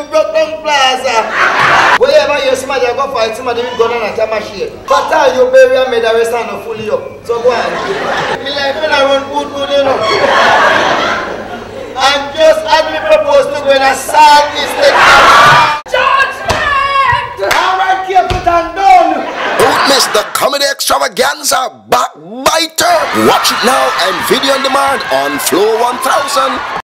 broke down plaza. Wherever you somebody go fight somebody with gun and a machine. But how you bury and made the rest and fully up. So go on. Me like when I run good, you know. And just as we propose to go in a sad mistake. Judgment! Alright, keep it and done. Don't miss the Comedy Extravaganza Backbiter. Watch it now and video on demand on Flow 1000.